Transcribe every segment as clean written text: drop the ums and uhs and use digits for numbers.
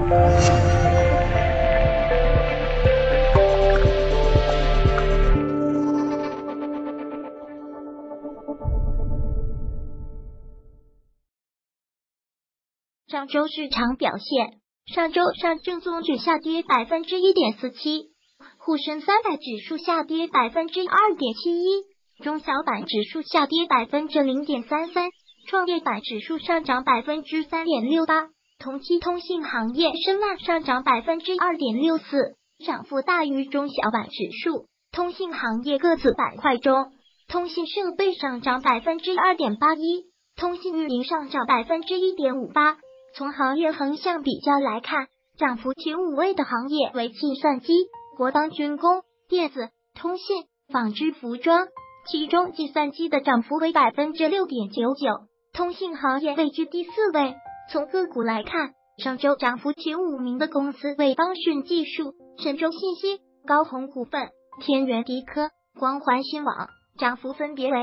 上周市场表现，上周上证综指下跌 1.47%， 沪深300指数下跌 2.71%， 中小板指数下跌 0.33%， 创业板指数上涨 3.68%， 同期通信行业深万上涨 2.64%， 涨幅大于中小板指数。通信行业各子板块中，通信设备上涨 2.81%， 通信运营上涨 1.58%。从行业横向比较来看，涨幅前5位的行业为计算机、国防军工、电子、通信、纺织服装，其中计算机的涨幅为 6.99%， 通信行业位居第4位。从个股来看，上周涨幅前5名的公司为邦讯技术、神州信息、高鸿股份、天元迪科、光环新网，涨幅分别为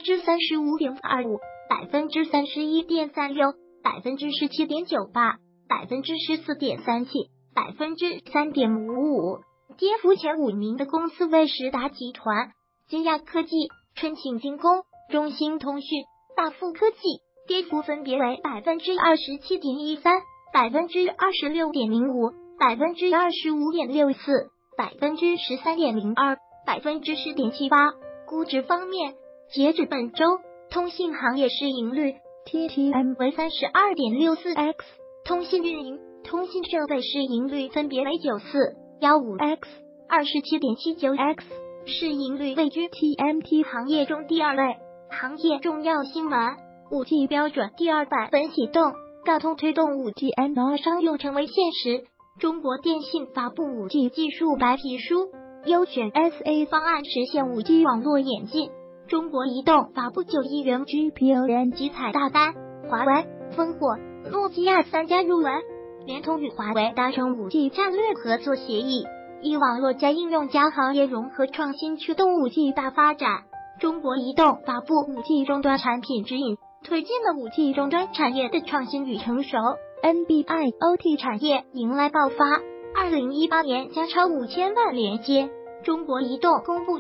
35.25%、31.36%、17.98%、14.37%、3.55%。跌幅前5名的公司为实达集团、金亚科技、春晴精工、中兴通讯、大富科技，跌幅分别为 27.13%、26.05%、25.64%、13.02%、10.78%。估值方面，截止本周，通信行业市盈率 TTM 为 32.64x， 通信运营、通信设备市盈率分别为 94.15x、27.79x， 市盈率位居 TMT 行业中第2位。行业重要新闻：5G 标准第2版本启动，高通推动 5G NR 商用成为现实。中国电信发布 5G 技术白皮书，优选 SA 方案实现 5G 网络演进。中国移动发布9亿元 GPON 集采大单，华为、烽火、诺基亚3家入围。联通与华为达成 5G 战略合作协议，以网络加应用加行业融合创新驱动 5G 大发展。中国移动发布 5G 终端产品指引，推进了 5G 终端产业的创新与成熟。NB-IoT OT 产业迎来爆发，2018年将超5000万连接。中国移动公布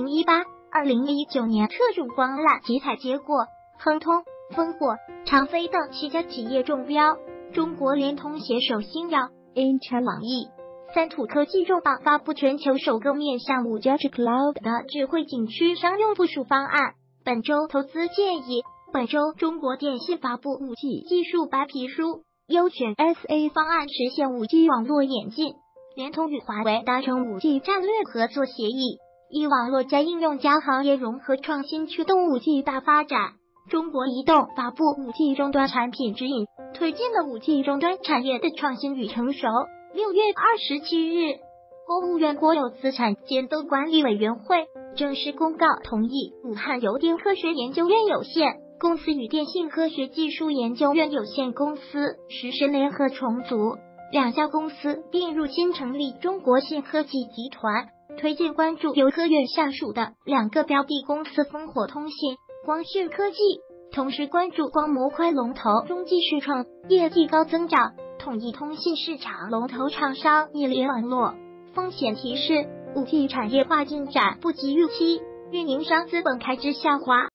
2018-2019年特种光缆集采结果，亨通、烽火、长飞等7家企业中标。中国联通携手星耀、Intel、网易、三土科技重磅发布全球首个面向5G Cloud 的智慧景区商用部署方案。本周投资建议：本周中国电信发布 5G 技术白皮书，优选 SA 方案实现 5G 网络演进。联通与华为达成 5G 战略合作协议，以网络加应用加行业融合创新驱动 5G 大发展。中国移动发布 5G 终端产品指引，推进了 5G 终端产业的创新与成熟。6月27日，国务院国有资产监督管理委员会正式公告同意武汉邮电科学研究院有限公司与电信科学技术研究院有限公司实施联合重组，2家公司并入新成立中国信科技集团。推荐关注由科院下属的2个标的公司烽火通信、光讯科技，同时关注光模块龙头中继续创业绩高增长，统一通信市场龙头厂商易联网络。风险提示： 5G 产业化进展不及预期，运营商资本开支下滑。